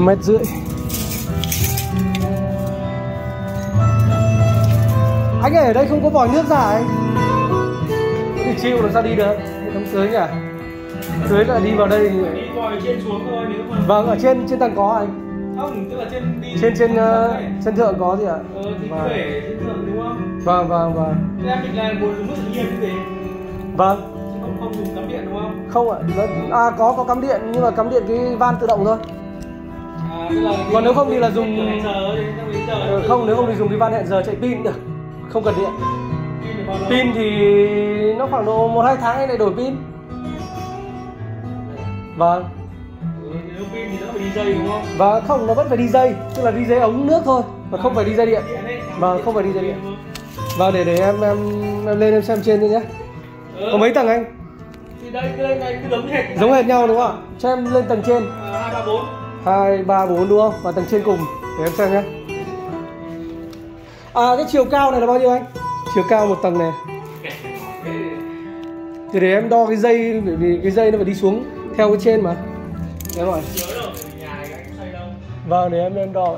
5,5 mét. Anh ơi, ở đây không có vòi nước ra anh. Thì chịu làm sao đi được. Hệ thống tưới nhỉ? Tưới là đi vào đây. Đi vòi trên xuống thôi nếu mà. Vâng, ở trên tầng có anh. Không, tức là trên thượng có gì ạ? Thì cứ để trên thượng đúng không? Vâng. Thế em định là ngồi dùng nước tự nhiên như thế. Vâng. Chứ không dùng cắm điện đúng không? Không ạ, có cắm điện nhưng mà cắm điện cái van tự động thôi. Tức là còn nếu không thì là dùng không, nếu không thì dùng cái van hẹn giờ chạy pin được, không cần điện. Pin thì nó khoảng độ 1-2 tháng anh lại đổi pin. Vâng. Nếu pin thì nó phải đi dây đúng không? Và không, nó vẫn phải đi dây, tức là đi dây ống nước thôi, mà không phải đi dây điện. Vâng, không phải đi dây điện. Vâng, để em lên em xem trên đi nhé. Có mấy tầng anh? Thì đây này cứ giống hệt nhau đúng không ạ? Cho em lên tầng trên. 2, 3, 4. 2, 3, 4 đúng không? Và tầng trên cùng để em xem nhé. Cái chiều cao này là bao nhiêu anh? Chiều cao một tầng này. Thì để em đo cái dây, bởi vì cái dây nó phải đi xuống theo cái trên mà. Đúng rồi. Vâng, để em đo vậy.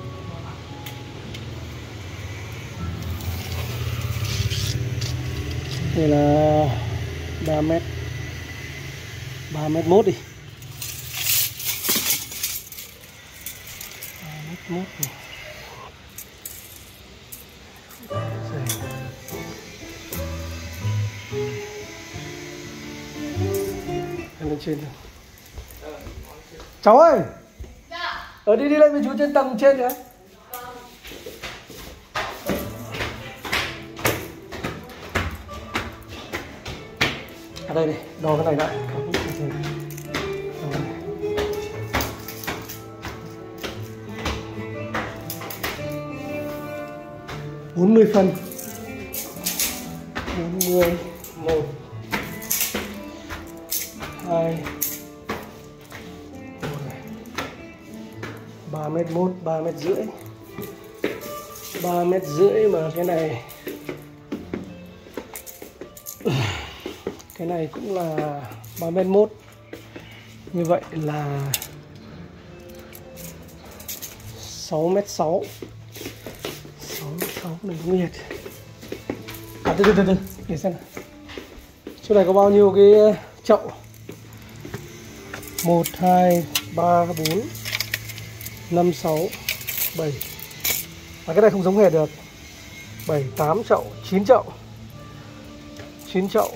Đây là 3 mét 1 đi. 3 mét 1 này. Em lên trên rồi. Cháu ơi. Dạ. Đi lên với chú trên tầng trên nữa. Ở đây này, đo cái này lại. 40 phân. 40, 1, 2, 3 mét 1, 3 mét rưỡi. 3 mét rưỡi mà cái này cũng là 3 mét 1. Như vậy là 6 mét 6. 6 mét 6 này nguy hiểm. Từ để xem nào. Chỗ này có bao nhiêu cái chậu? 1, 2, 3, 4, 5, 6, 7. Cái này không giống hệt được. 7, 8 chậu, 9 chậu. 9 chậu.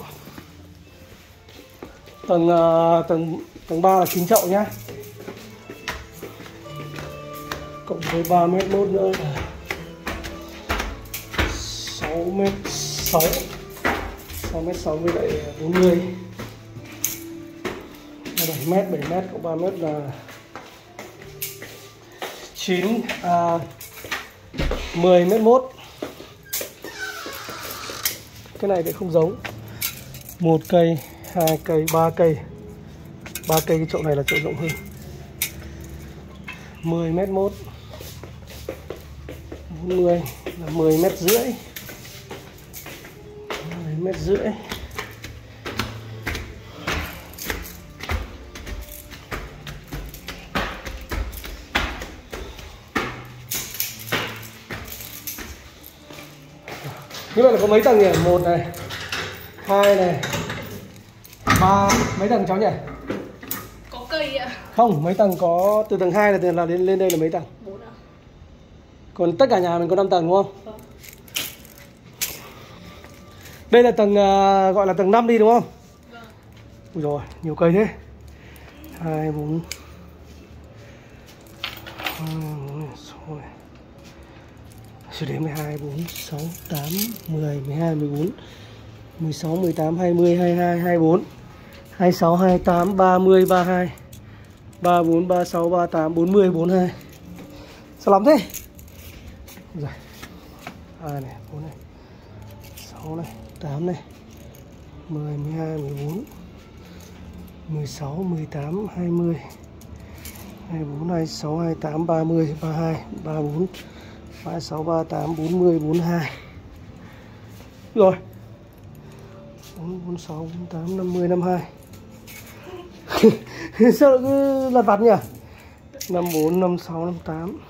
Tầng 3 là 9 chậu nhá. Cộng với 3 mét 1 nữa là 6 mét 6. 6 mét 6 với lại 40. 7 mét cộng 3 mét là 10 mét 1. Cái này thì không giống. 1 cây, 2 cây, 3 cây. 3 cây cái chỗ này là chỗ rộng hơn. 10 mét 1. 40 là 10 mét rưỡi. 10 mét rưỡi. Như vậy là có mấy tầng nhỉ? 1 này, 2 này, 3, mấy tầng cháu nhỉ? Có cây ạ. Không, mấy tầng có, từ tầng 2 là lên đây là mấy tầng? 4 ạ. Còn tất cả nhà mình có 5 tầng đúng không? Vâng. Đây là tầng gọi là tầng 5 đi đúng không? Vâng. Ui rồi, nhiều cây thế. 2, 4 6 này. Sẽ đến 12, 4, 6, 8, 10, 12, 14, 16, 18, 20, 22, 24, 26, 28, 30, 32, 34, 36, 38, 40, 42. Sao lắm thế? Rồi. 2 này, 4 này, 6 này, 8 này, 10, 12, 14, 16, 18, 20, 24, 26, 28, 30, 32, 34, 36, 38, 40, 42. Rồi 46, 48, 50, 52. Sao cứ lặt vặt nhỉ? 54, 56, 58.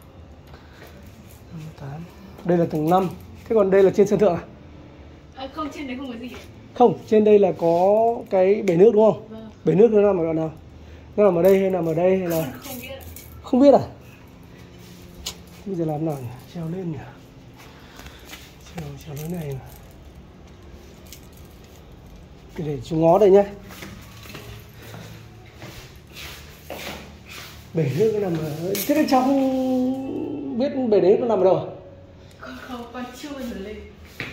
58. Đây là tầng 5. Thế còn đây là trên sân thượng à? Không, trên đấy không có gì. Không, trên đây là có cái bể nước đúng không? Vâng. Bể nước nó nằm ở đoạn nào? Nó nằm ở đây hay nằm ở đây hay là Không biết ạ. không biết à? Bây giờ làm nào nhỉ? Treo lên nhỉ? Treo lối này. Để chú ngó đây nhá. Bể nước nó nằm ở... Thế nên cháu không biết bể nước nó nằm ở đâu à? Không, con chưa bao giờ lên.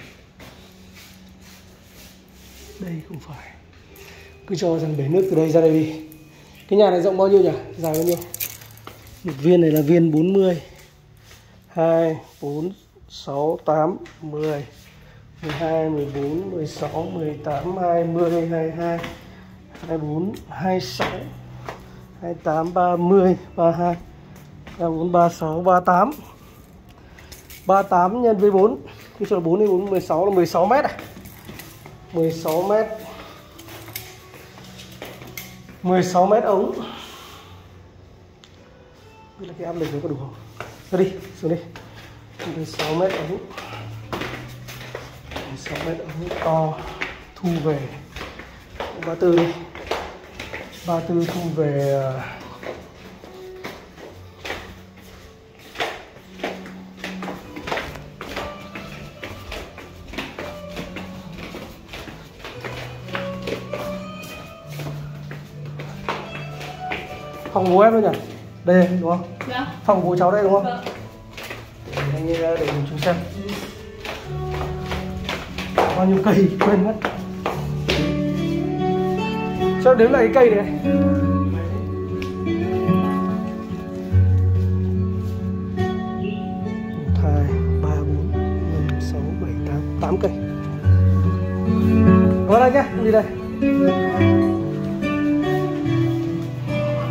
Đây không phải. Cứ cho rằng bể nước từ đây ra đây đi. Cái nhà này rộng bao nhiêu nhỉ? Dài bao nhiêu? Một viên này là viên 40. 2, 4, 6, 8, 10, 12, 14, 16, 18, 20, 22, 24, 26, 28, 30, 32, 34, 36, 38. 38 nhân với 4. Cứ cho 4 đến 4, 16 là 16 mét à? 16 mét. 16 mét ống. Biết là cái áp lực nó có đủ không? Ra đi, xuống đi. 16 mét ống. 16 mét ống to. Thu về 34 đi. 34 thu về phòng bố em thôi nhỉ? Đây đúng không? Dạ. Phòng bố cháu đây đúng không? Vâng. Anh ấy để mình chú xem. Bao nhiêu cây quên mất. Cho đếm lại cái cây này. 1, 2, 3, 4, 5, 6, 7, 8 cây. Cảm ơn anh nhé, đi đây.